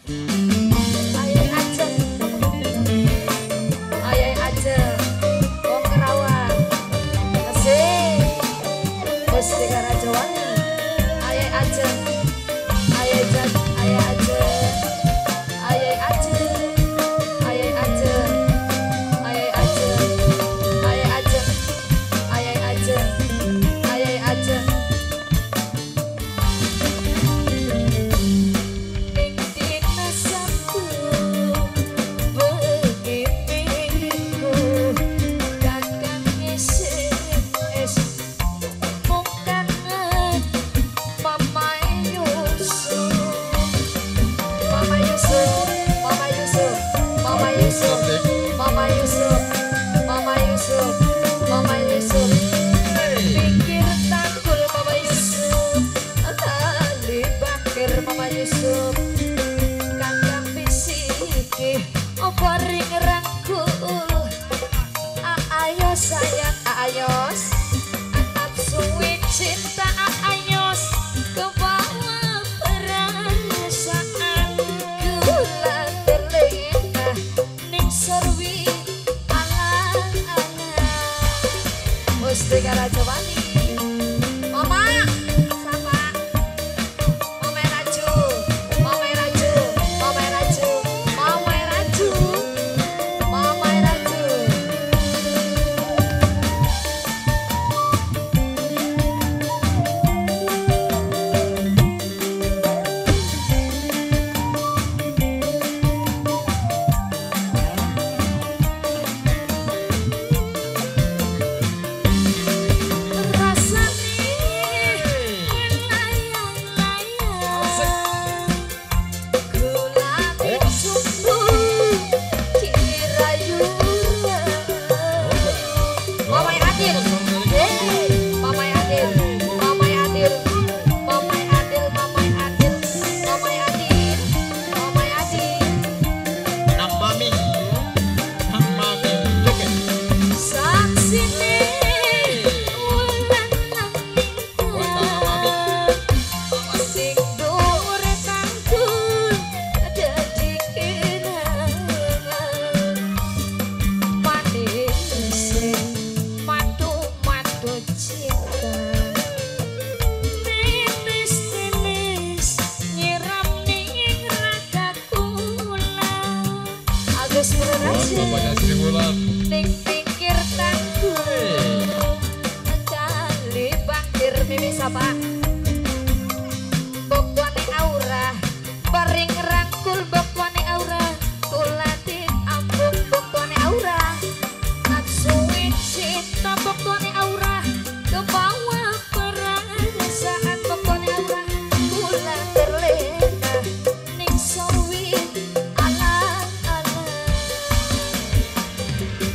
Ayai aja, ayai aja, wong Kerawang. Asik, Gusti Karajawani. Ayai aja, ayai aja, ayai aja, ayai aja, ayai aja, ayai aja, ayai aja, ayai aja, ayai aja. Sayang ayos, atap suwi cinta ayos, ke bawah perasaan gula terlena ning serwi ala-ala Gusti Karajawani. Mama sapa Mama Raju, Mama Raju, Mama Raju, Mama Raju, Mama Raju. Ning pinggir tanggul kali bangkir mimi sapa bokwane aura paring rangkul bokwane aura kulatin ambung bokwane aura natsuwi cinta bokwane aura ke bawah perasaan bokwane aura kula terlena ning sawi ala-ala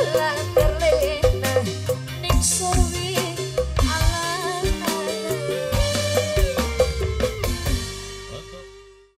aura